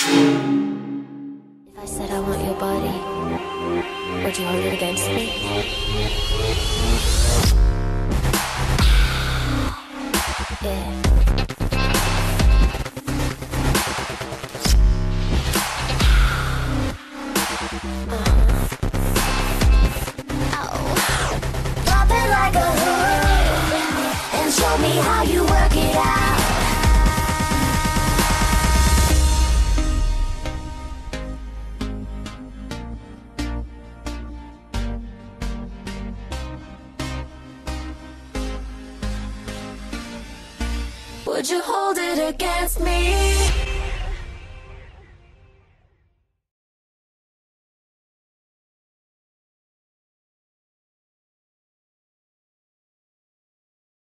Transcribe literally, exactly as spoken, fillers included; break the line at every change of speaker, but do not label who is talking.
If I said I want your body, would you hold it against me? Yeah. Show me how you work it out. Would you hold it against me?